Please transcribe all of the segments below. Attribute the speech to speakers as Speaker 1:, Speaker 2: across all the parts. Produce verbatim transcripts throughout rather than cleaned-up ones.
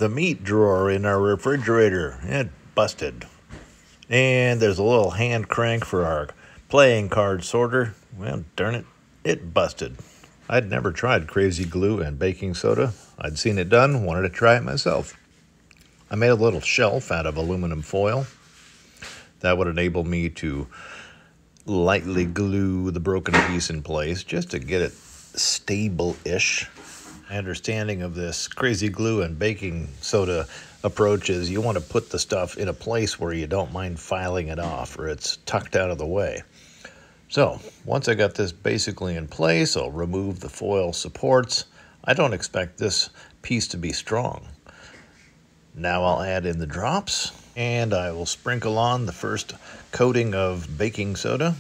Speaker 1: the meat drawer in our refrigerator. It busted. And there's a little hand crank for our playing card sorter. Well, darn it, it busted. I'd never tried crazy glue and baking soda. I'd seen it done, wanted to try it myself. I made a little shelf out of aluminum foil. That would enable me to lightly glue the broken piece in place just to get it stable-ish. My understanding of this crazy glue and baking soda approach is you want to put the stuff in a place where you don't mind filing it off or it's tucked out of the way. So once I got this basically in place, I'll remove the foil supports. I don't expect this piece to be strong. Now I'll add in the drops and I will sprinkle on the first coating of baking soda.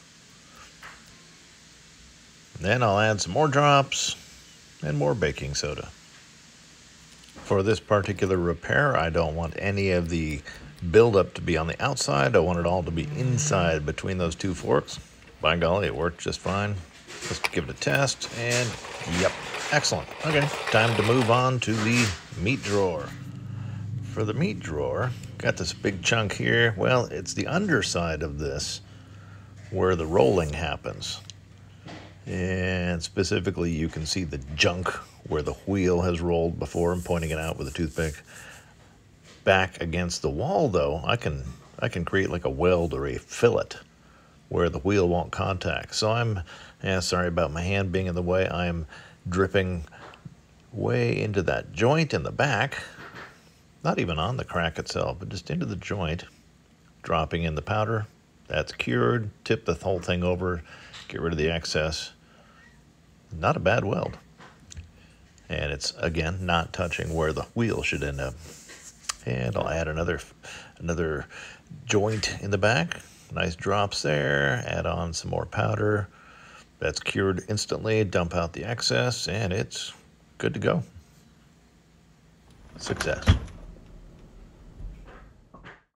Speaker 1: Then I'll add some more drops and more baking soda. For this particular repair, I don't want any of the buildup to be on the outside. I want it all to be inside between those two forks. By golly, it worked just fine. Let's give it a test, and yep, excellent. Okay, time to move on to the meat drawer. For the meat drawer, got this big chunk here. Well, it's the underside of this where the rolling happens. And specifically, you can see the junk where the wheel has rolled before. I'm pointing it out with a toothpick. Back against the wall, though, I can I can create like a weld or a fillet where the wheel won't contact. So I'm, yeah, sorry about my hand being in the way. I'm dripping way into that joint in the back, not even on the crack itself, but just into the joint, dropping in the powder. That's cured. Tip the whole thing over, get rid of the excess. Not a bad weld. And it's, again, not touching where the wheel should end up. And I'll add another, another joint in the back. Nice drops there. Add on some more powder. That's cured instantly. Dump out the excess, and it's good to go. Success.